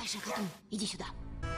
Айша Хатун, иди сюда.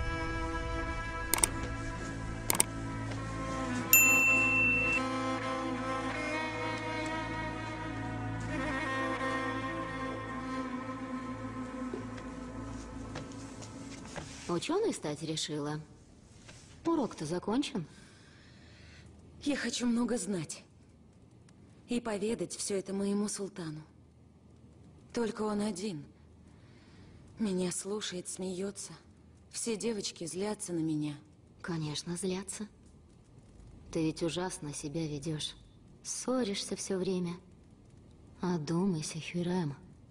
Ученой стать решила? Урок-то закончен? Я хочу много знать. И поведать все это моему султану. Только он один. Меня слушает, смеется. Все девочки злятся на меня. Конечно, злятся. Ты ведь ужасно себя ведешь. Ссоришься все время. Одумайся, Хюррем.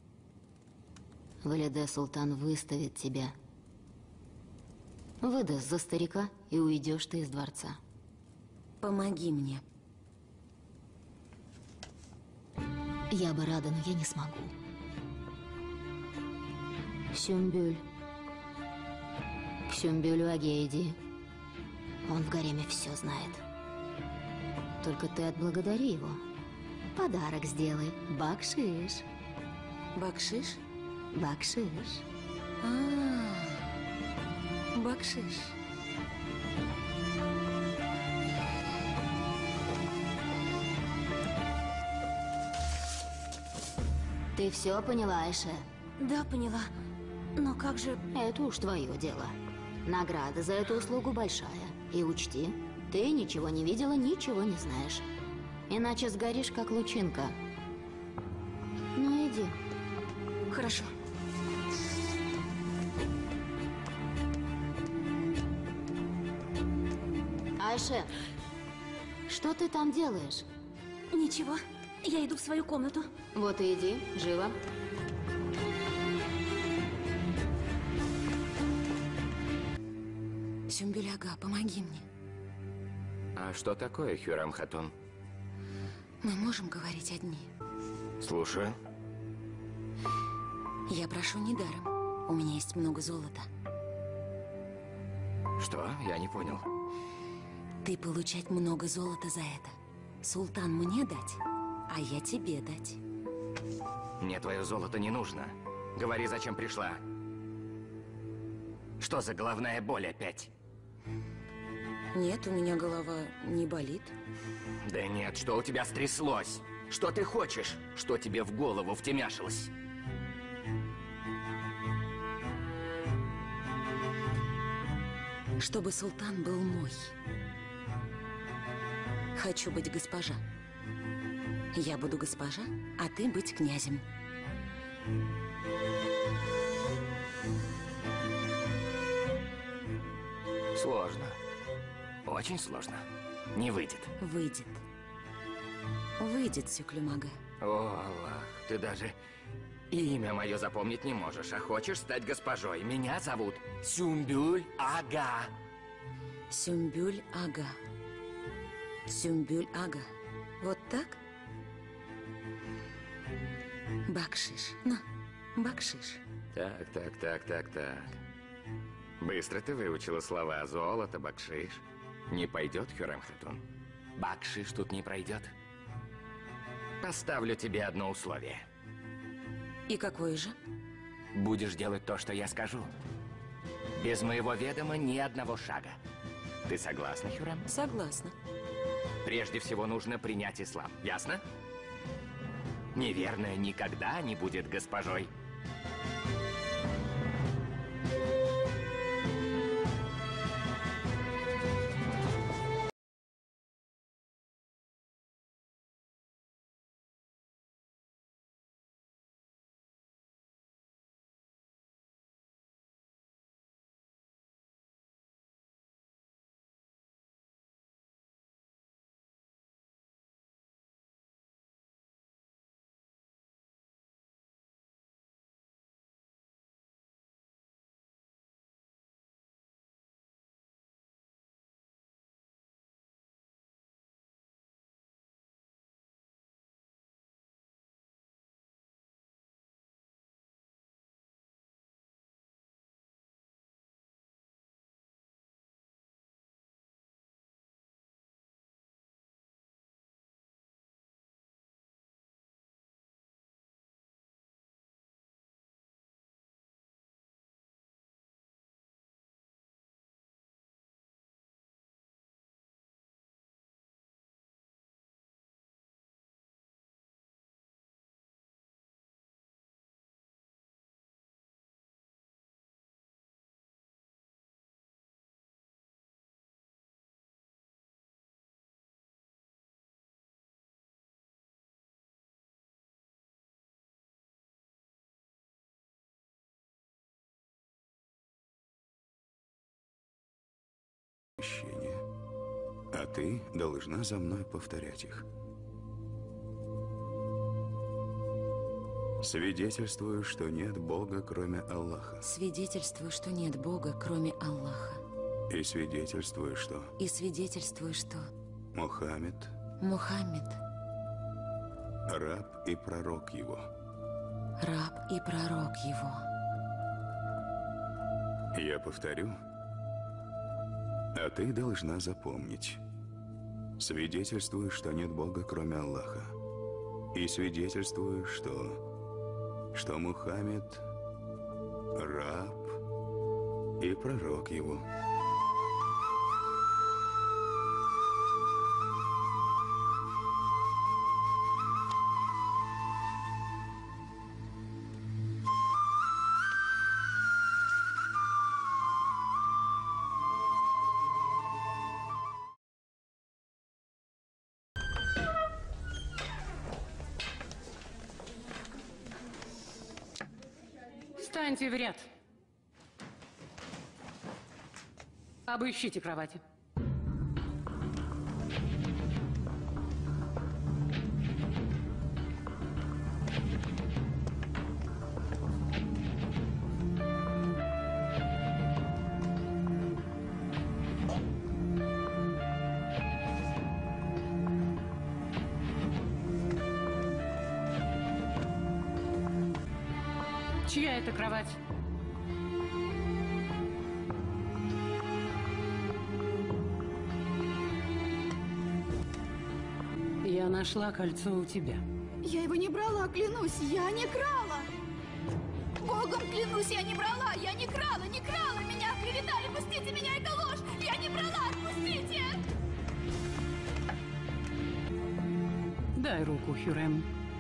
Валиде Султан выставит тебя. Выдаст за старика, и уйдешь ты из дворца. Помоги мне. Я бы рада, но я не смогу. Сюмбюль. К Сюмбюлю Аге иди. Он в гареме все знает. Только ты отблагодари его. Подарок сделай. Бакшиш. Бакшиш? Бакшиш. Бакшиш. Ты все поняла, Айше? Да, поняла. Но как же... Это уж твое дело. Награда за эту услугу большая. И учти, ты ничего не видела, ничего не знаешь. Иначе сгоришь, как лучинка. Ну, иди. Хорошо. Айше, что ты там делаешь? Ничего. Я иду в свою комнату. Вот и иди, живо. Сюмбюль Ага, помоги мне. А что такое, Хюррем Хатун? Мы можем говорить одни. Слушаю. Я прошу недаром. У меня есть много золота. Что? Я не понял. Ты получать много золота за это. Султан мне дать, а я тебе дать. Мне твое золото не нужно. Говори, зачем пришла. Что за головная боль опять? Нет, у меня голова не болит. Да нет, что у тебя стряслось? Что ты хочешь? Что тебе в голову втемяшилось? Чтобы султан был мой. Хочу быть госпожа. Я буду госпожа, а ты быть князем. Сложно. Очень сложно. Не выйдет. Выйдет. Выйдет, Сюклюмага. О, Аллах, ты даже имя мое запомнить не можешь, а хочешь стать госпожой. Меня зовут Сюмбюль Ага. Сюмбюль Ага. Сюмбюль Ага. Вот так? Бакшиш. На, бакшиш. Так. Быстро ты выучила слова золото, бакшиш. Не пойдет, Хюррем Хатун? Бакшиш тут не пройдет. Поставлю тебе одно условие. И какое же? Будешь делать то, что я скажу. Без моего ведома ни одного шага. Ты согласна, Хюррем? Согласна. Прежде всего нужно принять ислам. Ясно? Неверная никогда не будет госпожой. крещения, а ты должна за мной повторять их. Свидетельствую, что нет Бога, кроме Аллаха. Свидетельствую, что нет Бога, кроме Аллаха. И свидетельствую, что И свидетельствую, что Мухаммед Мухаммед – раб и пророк его. раб и пророк его. Я повторю, а ты должна запомнить. Свидетельствую, что нет Бога, кроме Аллаха. И свидетельствую, что Мухаммед – раб и пророк его. Встаньте в ряд. Обыщите кровати. Чья это кровать? Я нашла кольцо у тебя. Я его не брала, клянусь, я не крала. Богом клянусь, я не брала, я не крала, не крала. Меня оклеветали, пустите меня, это ложь. Я не брала, отпустите. Дай руку, Хюррем.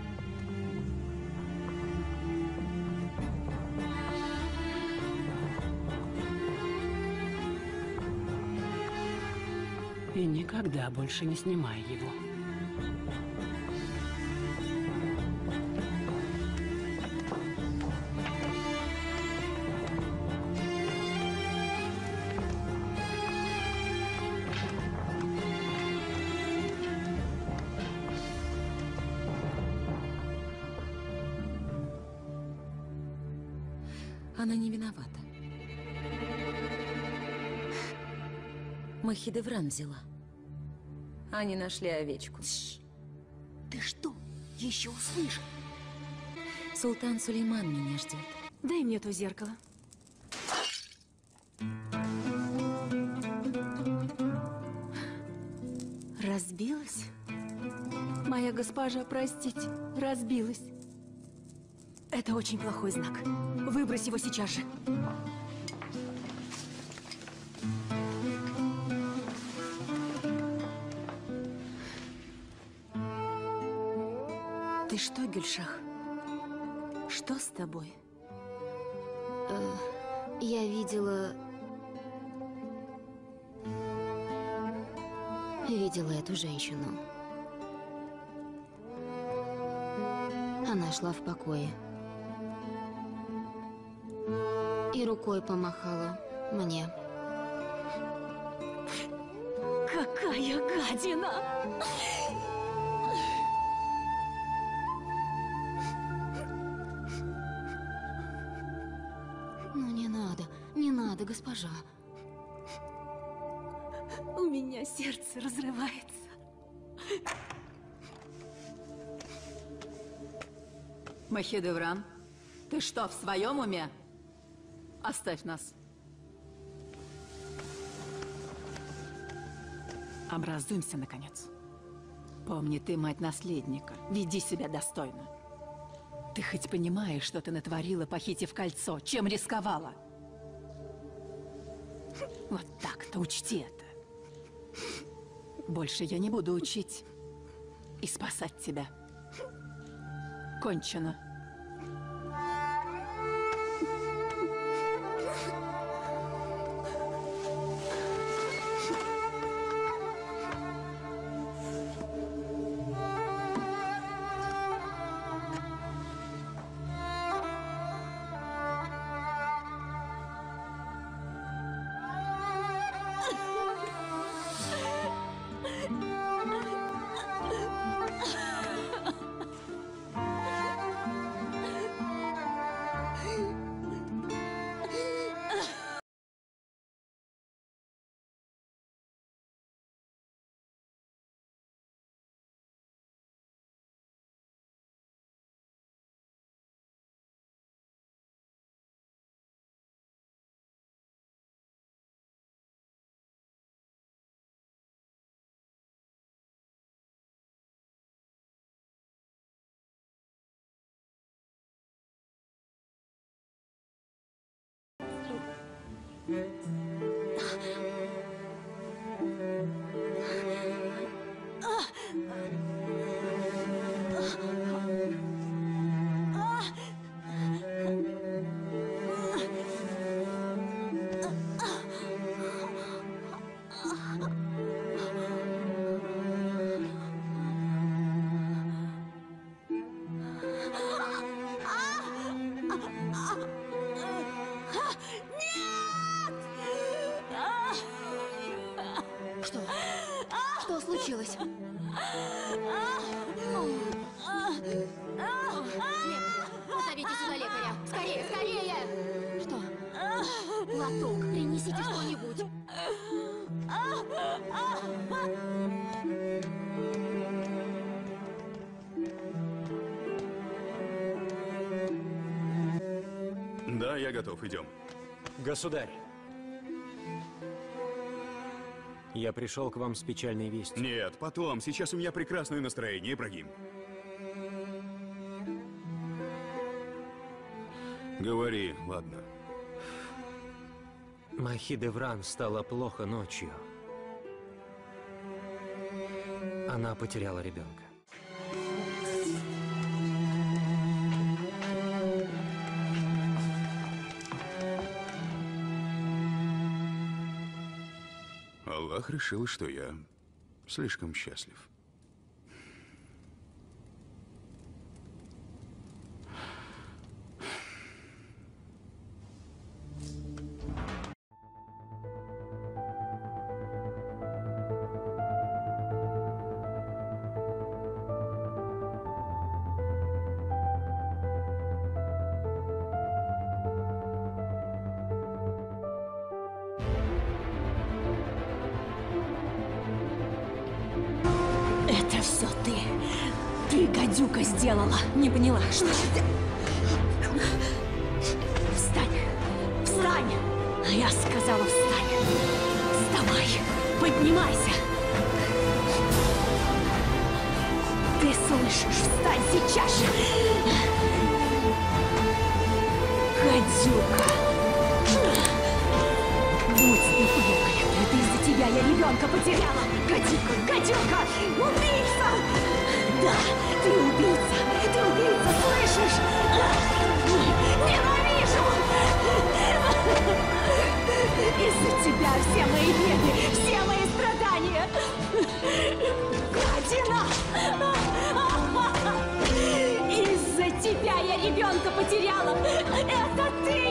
И никогда больше не снимай его. Она не виновата. Махидевран взяла. Они нашли овечку. Ты что, еще услышал? Султан Сулейман меня ждет. Дай мне то зеркало. Разбилась? Моя госпожа, простите, разбилась. Это очень плохой знак. Выбрось его сейчас же. Ты что, Гюльшах? Что с тобой? Я видела эту женщину. Она шла в покое. И рукой помахала мне. Какая гадина! Ну, не надо, госпожа. У меня сердце разрывается. Махидевран, ты что, в своем уме? Оставь нас. Образуемся, наконец. Помни, ты мать наследника. Веди себя достойно. Ты хоть понимаешь, что ты натворила, похитив кольцо? Чем рисковала? Вот так-то учти это. Больше я не буду учить и спасать тебя. Кончено. случилось? Позовите сюда лекаря! Скорее, скорее! Что? Лоток, принесите что-нибудь. Да, я готов, идем. Государь, я пришел к вам с печальной вестью. Нет, потом. Сейчас у меня прекрасное настроение, Ибрагим. Говори, ладно. Махи-Девран стало плохо ночью. Она потеряла ребенка. Аллах решил, что я слишком счастлив. Это все ты. Ты, гадюка, сделала. Не поняла, что? Встань! Встань! Я сказала, встань! Вставай! Поднимайся! Ты слышишь? Встань сейчас же! Гадюка! Будь ты проклята! Это из-за тебя я ребенка потеряла! Гадюка! Гадюка! Убийца! Да! Ты убийца! Ты убийца! Слышишь? Ненавижу! Из-за тебя все мои беды, все мои страдания! Гадина! Из-за тебя я ребенка потеряла! Это ты!